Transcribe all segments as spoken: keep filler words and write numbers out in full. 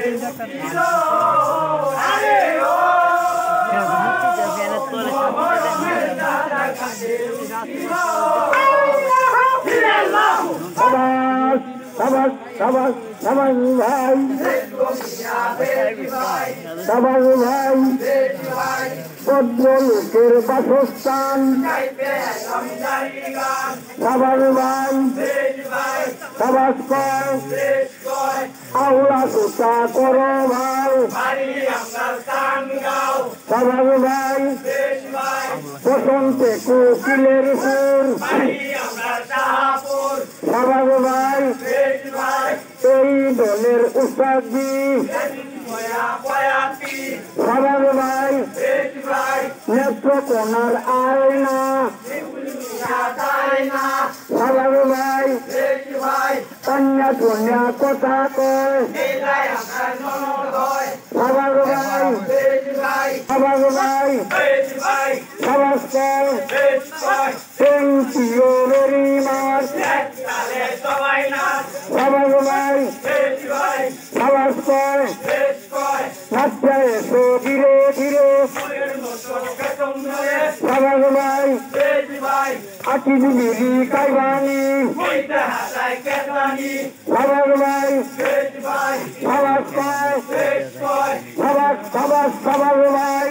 সাবাস সাবাস সাবাস ভাই সাবাস ভাই ভদ্রলোকের বাসস্থান সাবাস ভাই সাবাস কয় আওলা সুতা করো ভাই সাবাস ভাই বসন্তে কোকিলের সুর সাবাস ভাই এই দলের উস্তাদি সাবাস ভাই নেত্রকোনার আয়না সাবাস ভাই কন্যা কন্যা কথা কয় সাবাস ভাই সাবাস ভাই সাবাস কয় থ্যাংক ইউ ভেরি মাচ সাবাস ভাই সাবাস কয় নাচা এসো ধীরে ধীরে সাবাস ভাই আটি বিলি কাইবানি সাবাস ভাই সাবাস কয় সাবাস সাবাস সাবাস ভাই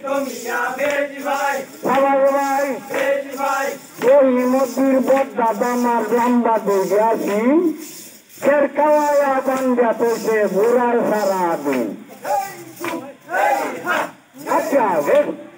সাবাস ভাই ওই নদীর বদ্দা দামার লম্বা দেখে আসি ফের কাওয়া বান্ধা তোকে ঘোরার সারা দিন আচ্ছা বেশ